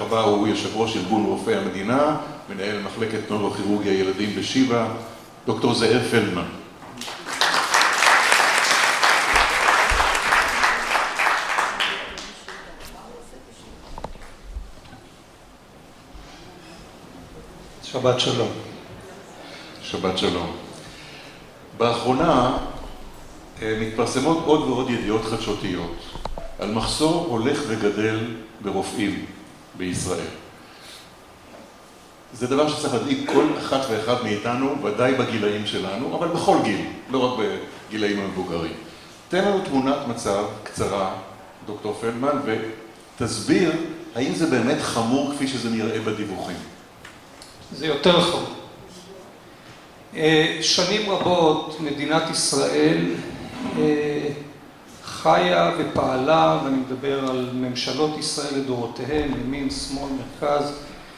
הבא הוא יושב ראש ארגון רופאי המדינה, מנהל מחלקת נוירוכירורגיה ילדים בשיבא, דוקטור זאב פלדמן. שבת שלום. שבת שלום. באחרונה מתפרסמות עוד ועוד ידיעות חדשותיות על מחסור הולך וגדל ברופאים בישראל. זה דבר שצריך להדאיג כל אחת ואחד מאיתנו, ודאי בגילאים שלנו, אבל בכל גיל, לא רק בגילאים המבוגרים. תן לנו תמונת מצב קצרה, דוקטור פלדמן, ותסביר האם זה באמת חמור כפי שזה נראה בדיווחים. זה יותר חמור. שנים רבות מדינת ישראל חיה ופעלה, ואני מדבר על ממשלות ישראל לדורותיהן, ימין, שמאל, מרכז,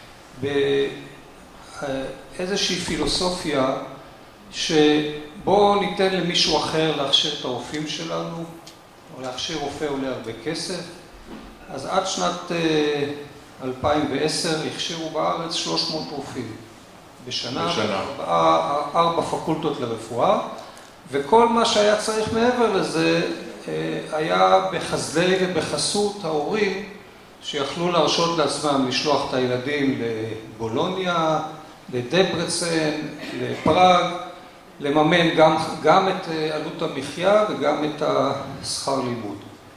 באיזושהי פילוסופיה שבואו ניתן למישהו אחר להכשיר את הרופאים שלנו, או להכשיר רופא עולה הרבה כסף. אז עד שנת 2010 הכשירו בארץ 300 רופאים בשנה. 4 פקולטות לרפואה, וכל מה שהיה צריך מעבר לזה היה בחסדי ובחסות ההורים שיכלו להרשות לעצמם לשלוח את הילדים לבולוניה, לדברצן, לפראג, לממן גם את עלות המחיה וגם את השכר לימוד.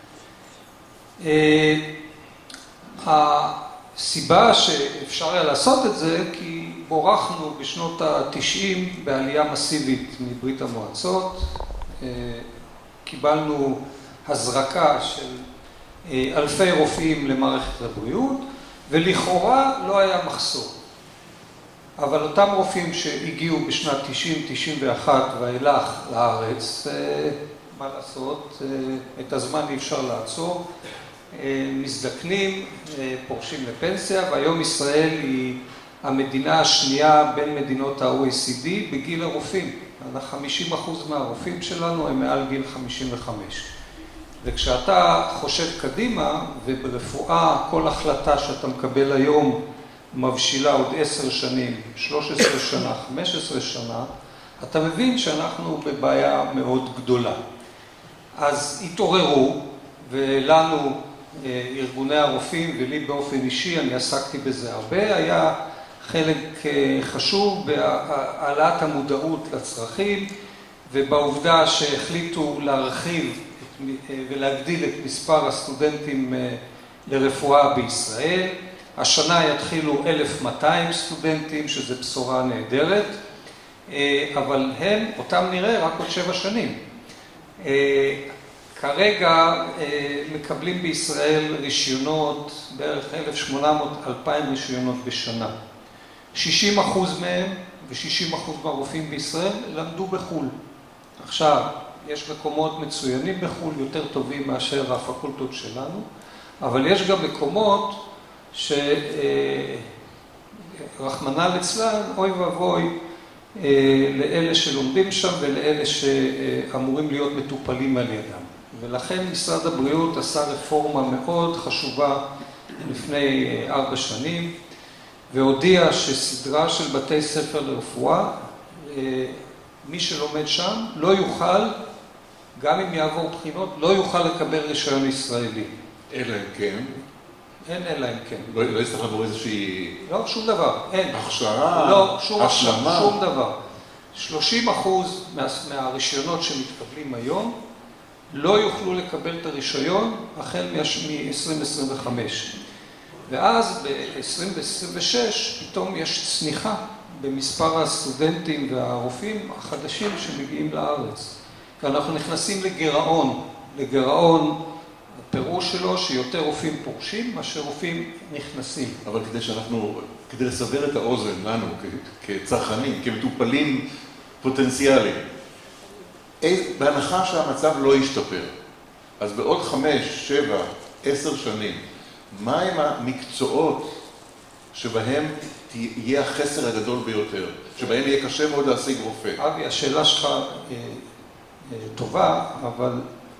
הסיבה שאפשר היה לעשות את זה כי בורחנו בשנות ה-90 בעלייה מסיבית מברית המועצות, קיבלנו הזרקה של אלפי רופאים למערכת הבריאות, ולכאורה לא היה מחסור. אבל אותם רופאים שהגיעו בשנת 90-91 ואילך לארץ, מה לעשות, את הזמן אי אפשר לעצור, מזדקנים, פורשים לפנסיה, והיום ישראל היא המדינה השנייה בין מדינות ה-OECD בגיל הרופאים. 50% מהרופאים שלנו הם מעל גיל 55. וכשאתה חושב קדימה, וברפואה כל החלטה שאתה מקבל היום מבשילה עוד 10 שנים, 13 שנה, 15 שנה, אתה מבין שאנחנו בבעיה מאוד גדולה. אז התעוררו, ולנו, ארגוני הרופאים, ולי באופן אישי, אני עסקתי בזה הרבה, היה חלק חשוב בהעלאת המודעות לצרכים, ובעובדה שהחליטו להרחיב ולהגדיל את מספר הסטודנטים לרפואה בישראל. השנה יתחילו 1,200 סטודנטים, שזה בשורה נהדרת, אבל הם, אותם נראה רק עוד 7 שנים. כרגע מקבלים בישראל רישיונות, בערך 1,800-2,000 רישיונות בשנה. 60% מהם ו-60% מהרופאים בישראל למדו בחו"ל. עכשיו, יש מקומות מצוינים בחו"ל, יותר טובים מאשר הפקולטות שלנו, אבל יש גם מקומות שרחמנא ליצלן, אוי ואבוי, לאלה שלומדים שם ולאלה שאמורים להיות מטופלים על ידם. ולכן משרד הבריאות עשה רפורמה מאוד חשובה לפני 4 שנים, והודיע שסדרה של בתי ספר לרפואה, מי שלומד שם לא יוכל, גם אם יעבור בחינות, לא יוכל לקבל רישיון ישראלי. אלא אם כן. אין אלא אם כן. לא יצטרך לעבור איזושהי... לא, שום דבר, אין. הכשרה, לא, השלמה. שום דבר. 30% מהרישיונות שמתקבלים היום לא יוכלו לקבל את הרישיון החל מ-2025. ואז ב-2026 פתאום יש צניחה במספר הסטודנטים והרופאים החדשים שמגיעים לארץ. כי אנחנו נכנסים לגירעון, הפירוש שלו שיותר רופאים פורשים מאשר רופאים נכנסים. אבל כדי לסבר את האוזן לנו כצרכנים, כמטופלים פוטנציאליים, בהנחה שהמצב לא ישתפר, אז בעוד 5, 7, 10 שנים, מה הם המקצועות שבהם יהיה החסר הגדול ביותר, שבהם יהיה קשה מאוד להשיג רופא? אבי, השאלה שלך טובה, אבל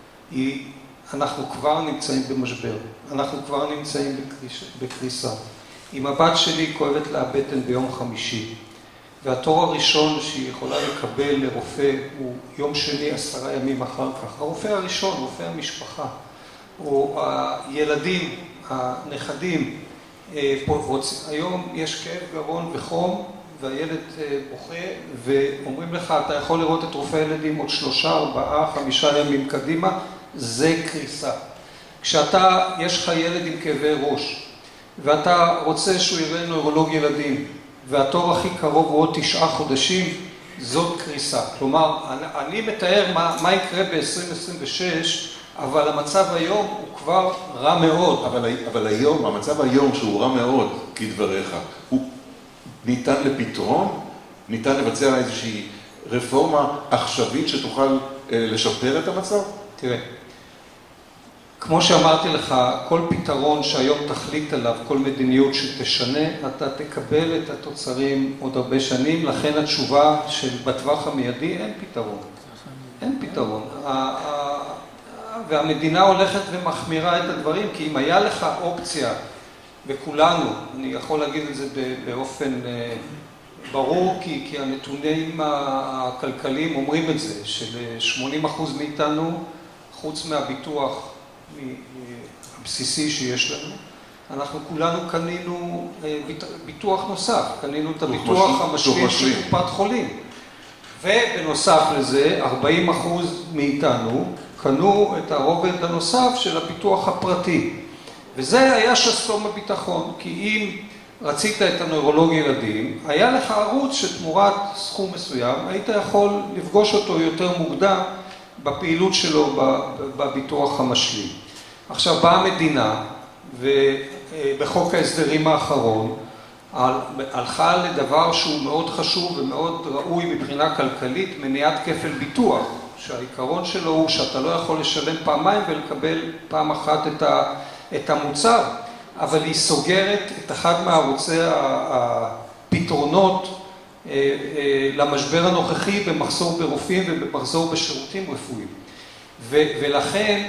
אנחנו כבר נמצאים במשבר, אנחנו כבר נמצאים בקריסה. אם הבת שלי כואבת לה הבטן ביום חמישי, והתור הראשון שהיא יכולה לקבל לרופא הוא יום שני 10 ימים אחר כך, הרופא הראשון, רופא המשפחה, או הילדים, הנכדים, היום יש כאב גרון וחום, והילד בוכה, ואומרים לך, אתה יכול לראות את רופא הילדים עוד 3, 4, 5 ימים קדימה, זה קריסה. כשאתה, יש לך ילד עם כאבי ראש, ואתה רוצה שהוא יראה נוירולוג ילדים, והתור הכי קרוב הוא עוד 9 חודשים, זאת קריסה. כלומר, אני מתאר מה יקרה ב-2026, אבל המצב היום הוא כבר רע מאוד. אבל היום, המצב היום שהוא רע מאוד, כדבריך, הוא ניתן לפתרון? ניתן לבצע איזושהי רפורמה עכשווית שתוכל לשפר את המצב? תראה, כמו שאמרתי לך, כל פתרון שהיום תחליט עליו, כל מדיניות שתשנה, אתה תקבל את התוצרים עוד הרבה שנים, לכן התשובה של בטווח המיידי אין פתרון. אין פתרון. והמדינה הולכת ומחמירה את הדברים, כי אם היה לך אופציה, וכולנו, אני יכול להגיד את זה באופן ברור, כי הנתונים הכלכליים אומרים את זה, של 80% מאיתנו, חוץ מהביטוח הבסיסי שיש לנו, אנחנו כולנו קנינו ביטוח נוסף, קנינו את הביטוח המשלים של קופת חולים. ובנוסף לזה, 40% מאיתנו קנו את הרובד הנוסף של הביטוח הפרטי. וזה היה שסתום הביטחון, כי אם רצית את הנוירולוג ילדים, היה לך ערוץ שתמורת סכום מסוים, היית יכול לפגוש אותו יותר מוקדם בפעילות שלו בביטוח המשלים. עכשיו באה המדינה, ובחוק ההסדרים האחרון, הלכה לדבר שהוא מאוד חשוב ומאוד ראוי מבחינה כלכלית, מניעת כפל ביטוח, שהעיקרון שלו הוא שאתה לא יכול לשלם פעמיים ולקבל פעם אחת את המוצר, אבל היא סוגרת את אחד מערוצי הפתרונות למשבר הנוכחי במחסור ברופאים ובמחסור בשירותים רפואיים. ולכן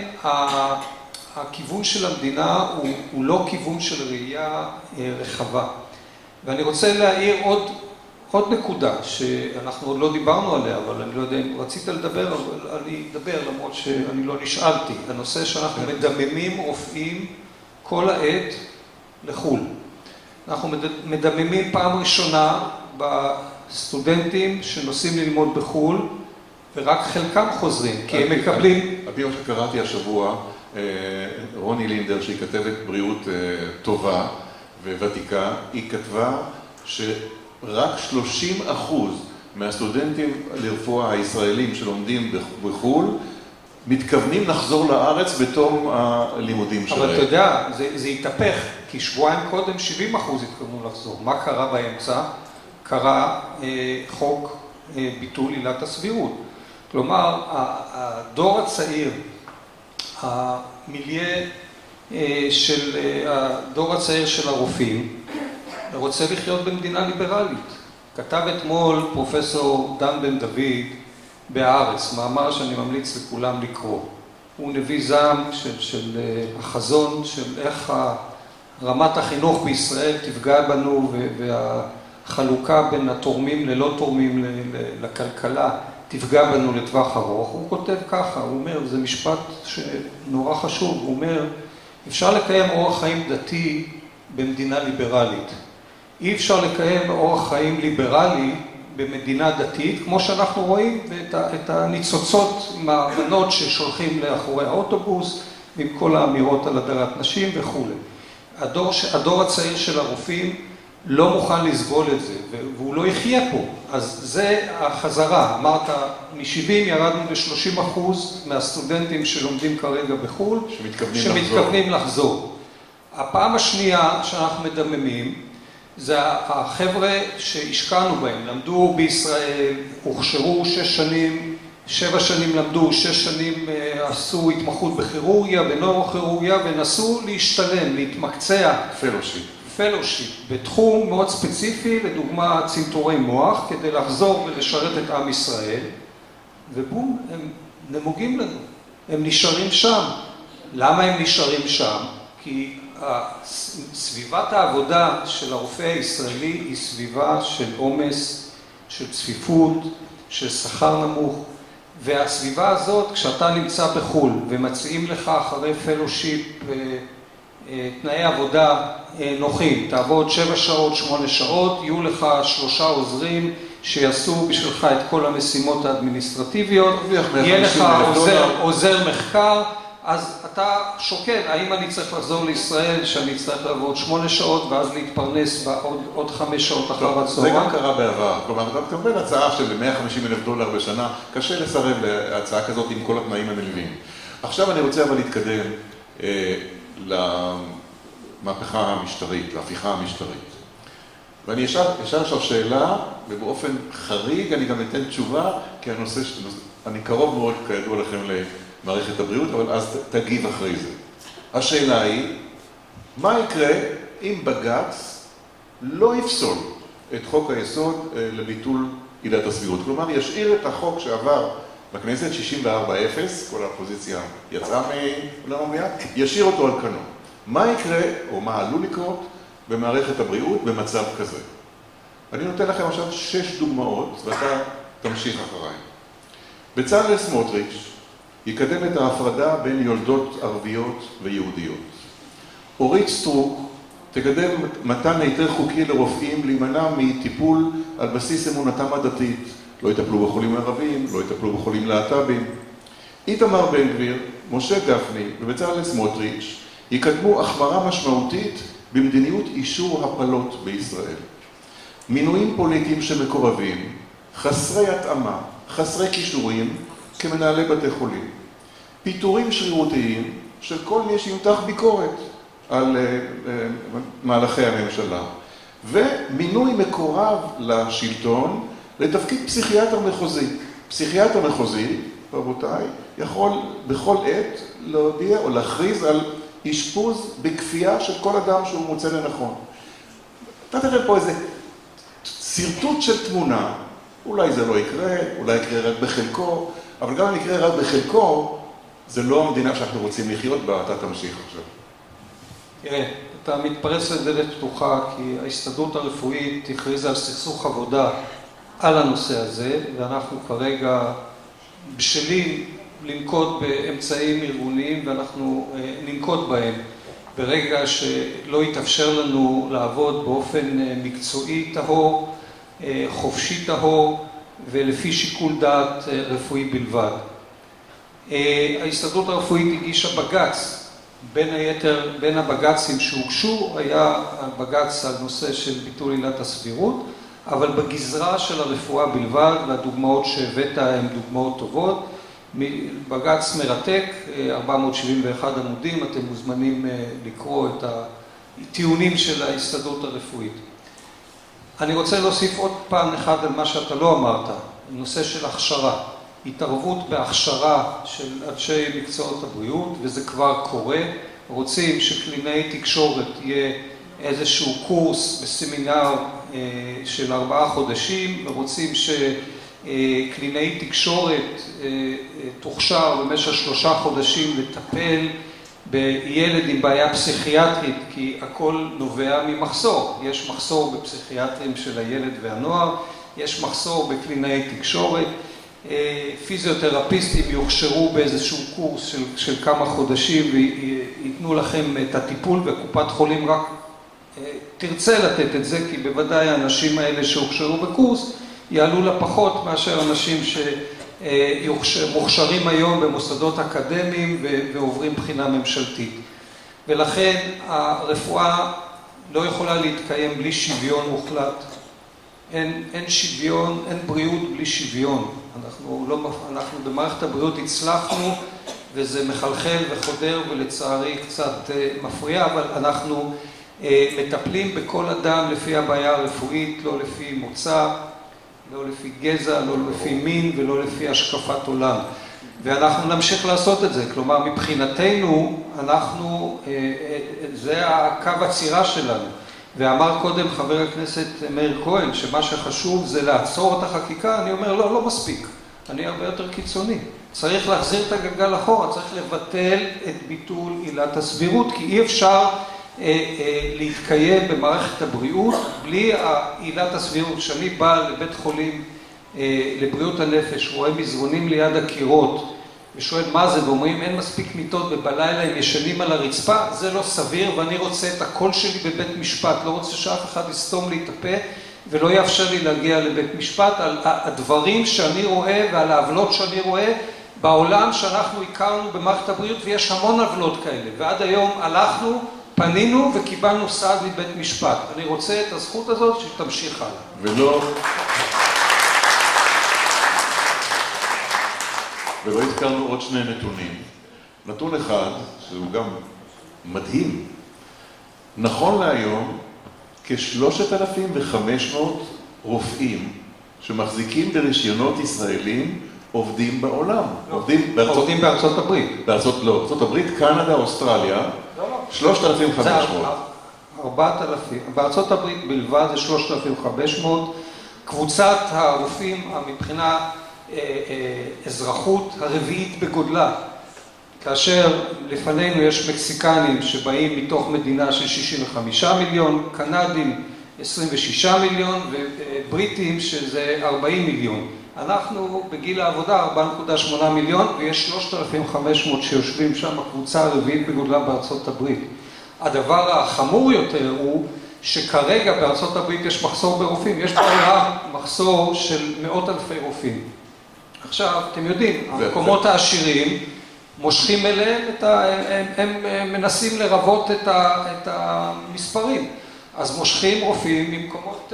הכיוון של המדינה הוא לא כיוון של ראייה רחבה. ואני רוצה להעיר עוד נקודה שאנחנו עוד לא דיברנו עליה, אבל אני לא יודע אם רצית לדבר, אבל אני אדבר למרות שאני לא נשאלתי. הנושא שאנחנו מדממים רופאים כל העת לחו"ל. אנחנו מדממים פעם ראשונה בסטודנטים שנוסעים ללמוד בחו"ל, ורק חלקם חוזרים, כי הם מקבלים... על פי מה שקראתי השבוע, רוני לינדר, שהיא כתבת בריאות טובה וותיקה, היא כתבה שרק 30% מהסטודנטים לרפואה הישראלים שלומדים בחו"ל, מתכוונים לחזור לארץ בתום הלימודים שלהם. אבל אתה יודע, זה התהפך, כי שבועיים קודם 70% התכוונו לחזור. מה קרה באמצע? קרה חוק ביטול עילת הסבירות. כלומר, הדור הצעיר, הדור הצעיר של הרופאים, רוצה לחיות במדינה ליברלית. כתב אתמול פרופסור דן בן דוד בהארץ, מאמר שאני ממליץ לכולם לקרוא. הוא נביא זעם של החזון של איך רמת החינוך בישראל תפגע בנו, והחלוקה בין התורמים ללא תורמים לכלכלה תפגע בנו לטווח ארוך. הוא כותב ככה, הוא אומר, זה משפט שנורא חשוב, הוא אומר, אפשר לקיים אורח חיים דתי במדינה ליברלית. אי אפשר לקיים אורח חיים ליברלי במדינה דתית, כמו שאנחנו רואים את הניצוצות עם הבנות ששולחים לאחורי האוטובוס, עם כל האמירות על הדרת נשים וכו'. הדור הצעיר של הרופאים לא מוכן לסבול את זה, והוא לא יחיה פה. אז זה החזרה. אמרת, מ-70 ירדנו ל-30% מהסטודנטים שלומדים כרגע בחו"ל, שמתכוונים לחזור. הפעם השנייה שאנחנו מדממים, זה החבר'ה שהשקענו בהם, למדו בישראל, הוכשרו 6 שנים, 7 שנים למדו, 6 שנים עשו התמחות בכירורגיה, בנוירוכירורגיה, ונסו להשתלם, להתמקצע. פלושיפ, בתחום מאוד ספציפי, לדוגמה צנתורי מוח, כדי לחזור ולשרת את עם ישראל, ובום, הם נמוגים לנו, הם נשארים שם. למה הם נשארים שם? כי סביבת העבודה של הרופא הישראלי היא סביבה של עומס, של צפיפות, של שכר נמוך, והסביבה הזאת, כשאתה נמצא בחו"ל ומציעים לך אחרי פלושיפ תנאי עבודה נוחים, תעבוד 7 שעות, 8 שעות, יהיו לך 3 עוזרים שיעשו בשבילך את כל המשימות האדמיניסטרטיביות, יהיה לך עוזר מחקר, אז אתה שוקל, האם אני צריך לחזור לישראל, שאני צריך לעבוד 8 שעות ואז להתפרנס עוד 5 שעות אחר הצהריים? זה גם קרה בעבר, כלומר, אתה מקבל הצעה של $150,000 בשנה, קשה לסרב להצעה כזאת עם כל התנאים הנלווים. עכשיו אני רוצה אבל להתקדם למהפכה המשטרית, להפיכה המשטרית. ואני אשאל עכשיו שאלה, ובאופן חריג אני גם אתן תשובה, כי הנושא, אני קרוב מאוד כידוע לכם למערכת הבריאות, אבל אז תגיב אחרי זה. השאלה היא, מה יקרה אם בג"ץ לא יפסול את חוק היסוד לביטול עילת הסבירות? כלומר, ישאיר את החוק שעבר בכנסת 64-0, כל האופוזיציה יצאה מאולם המליאה, ישאיר אותו על כנו. מה יקרה, או מה עלול לקרות, במערכת הבריאות במצב כזה? אני נותן לכם עכשיו 6 דוגמאות, ואתה תמשיך אחריי. בצלאל סמוטריץ' יקדם את ההפרדה בין יולדות ערביות ויהודיות. אורית סטרוק תקדם מתן היתר חוקי לרופאים להימנע מטיפול על בסיס אמונתם הדתית. לא יטפלו בחולים ערבים, לא יטפלו בחולים להט"בים. איתמר בן גביר, משה גפני ובצלאל סמוטריץ' יקדמו החמרה משמעותית במדיניות אישור הפלות בישראל. מינויים פוליטיים שמקורבים, חסרי התאמה, חסרי כישורים, כמנהלי בתי חולים. פיטורים שרירותיים של כל מי שימתח ביקורת על מהלכי הממשלה. ומינוי מקורב לשלטון לתפקיד פסיכיאטר מחוזי. פסיכיאטר מחוזי, רבותיי, יכול בכל עת להודיע או להכריז על אשפוז בכפייה של כל אדם שהוא מוצא לנכון. אתה תראה פה איזה סרטוט של תמונה, אולי זה לא יקרה, אולי יקרה רק בחלקו, אבל גם אם יקרה רק בחלקו, זה לא המדינה שאנחנו רוצים לחיות בה, אתה תמשיך עכשיו. תראה, אתה מתפרץ לדלת פתוחה, כי ההסתדרות הרפואית הכריזה על סכסוך עבודה על הנושא הזה, ואנחנו כרגע בשלים לנקוט באמצעים ארגוניים, ואנחנו ננקוט בהם ברגע שלא יתאפשר לנו לעבוד באופן מקצועי טהור, חופשי טהור, ולפי שיקול דעת רפואי בלבד. ההסתדרות הרפואית הגישה בג"ץ, בין היתר, בין הבג"צים שהוגשו, היה בג"ץ על נושא של ביטול עילת הסבירות, אבל בגזרה של הרפואה בלבד, והדוגמאות שהבאת הן דוגמאות טובות. בג"ץ מרתק, 471 עמודים, אתם מוזמנים לקרוא את הטיעונים של ההסתדרות הרפואית. אני רוצה להוסיף עוד פעם אחד על מה שאתה לא אמרת, נושא של הכשרה. התערבות בהכשרה של אנשי מקצועות הבריאות, וזה כבר קורה. רוצים שקלינאי תקשורת יהיה איזשהו קורס בסמינר של 4 חודשים, ורוצים שקלינאי תקשורת תוכשר במשך 3 חודשים לטפל בילד עם בעיה פסיכיאטרית, כי הכל נובע ממחסור. יש מחסור בפסיכיאטרים של הילד והנוער, יש מחסור בקלינאי תקשורת, פיזיותרפיסטים יוכשרו באיזשהו קורס של כמה חודשים ויתנו לכם את הטיפול, וקופת חולים רק תרצה לתת את זה, כי בוודאי האנשים האלה שהוכשרו בקורס יעלו לה פחות מאשר אנשים שמוכשרים היום במוסדות אקדמיים ועוברים בחינה ממשלתית. ולכן הרפואה לא יכולה להתקיים בלי שוויון מוחלט. אין שוויון, אין בריאות בלי שוויון. אנחנו במערכת הבריאות הצלחנו, וזה מחלחל וחודר ולצערי קצת מפריע, אבל אנחנו מטפלים בכל אדם לפי הבעיה הרפואית, לא לפי מוצא, לא לפי גזע, לא לפי מין ולא לפי השקפת עולם. ואנחנו נמשיך לעשות את זה. כלומר, מבחינתנו, זה הקו הצירה שלנו. ואמר קודם חבר הכנסת מאיר כהן, שמה שחשוב זה לעצור את החקיקה. אני אומר, לא מספיק. אני הרבה יותר קיצוני. צריך להחזיר את הגלגל אחורה, צריך לבטל את ביטול עילת הסבירות, כי אי אפשר להתקיים במערכת הבריאות בלי עילת הסבירות. כשאני בא לבית חולים לבריאות הנפש, רואה מזרונים ליד הקירות ושואל מה זה, ואומרים אין מספיק מיטות ובלילה הם ישנים על הרצפה, זה לא סביר, ואני רוצה את הקול שלי בבית משפט, לא רוצה שאף אחד יסתום לי את הפה ולא יאפשר לי להגיע לבית משפט על הדברים שאני רואה ועל העוולות שאני רואה בעולם שאנחנו הכרנו במערכת הבריאות, ויש המון עוולות כאלה, ועד היום הלכנו, פנינו וקיבלנו סעד מבית משפט. אני רוצה את הזכות הזאת שתמשיך הלאה. ולא הזכרנו עוד שני נתונים. נתון אחד, שהוא גם מדהים, נכון להיום, כ-3,500 רופאים שמחזיקים ברישיונות ישראלים עובדים בעולם. עובדים בארצות הברית. בארצות הברית, קנדה, אוסטרליה, 3,500. 4,000. בארצות הברית בלבד זה 3,500. קבוצת הרופאים מבחינה אזרחות הרביעית בגודלה. כאשר לפנינו יש מקסיקנים שבאים מתוך מדינה של 65 מיליון, קנדים 26 מיליון ובריטים שזה 40 מיליון. אנחנו בגיל העבודה 4.8 מיליון ויש 3,500 שיושבים שם, הקבוצה הרביעית בגודלה בארצות הברית. הדבר החמור יותר הוא שכרגע בארצות הברית יש מחסור ברופאים, יש בעולם מחסור של מאות אלפי רופאים. עכשיו, אתם יודעים, המקומות העשירים מושכים אליהם, הם מנסים לרבות את המספרים. אז מושכים רופאים ממקומות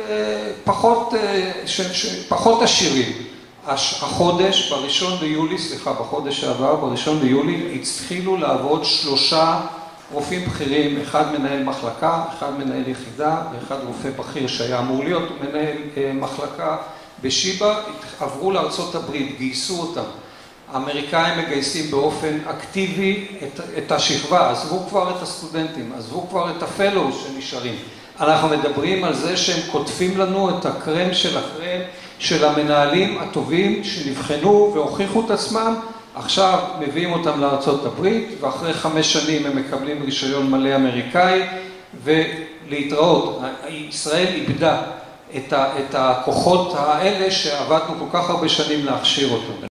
פחות עשירים. החודש, בחודש שעבר, ב1 ביולי, התחילו לעבוד 3 רופאים בכירים, אחד מנהל מחלקה, אחד מנהל יחידה, ואחד רופא בכיר שהיה אמור להיות מנהל מחלקה בשיבא, עברו לארצות הברית, גייסו אותם. האמריקאים מגייסים באופן אקטיבי את השכבה, עזבו כבר את הסטודנטים, עזבו כבר את הפלוס שנשארים. אנחנו מדברים על זה שהם כותבים לנו את הקרם של הקרם של המנהלים הטובים שנבחנו והוכיחו את עצמם, עכשיו מביאים אותם לארצות הברית, ואחרי 5 שנים הם מקבלים רישיון מלא אמריקאי, ולהתראות. ישראל איבדה את הכוחות האלה שעבדנו כל כך הרבה שנים להכשיר אותם.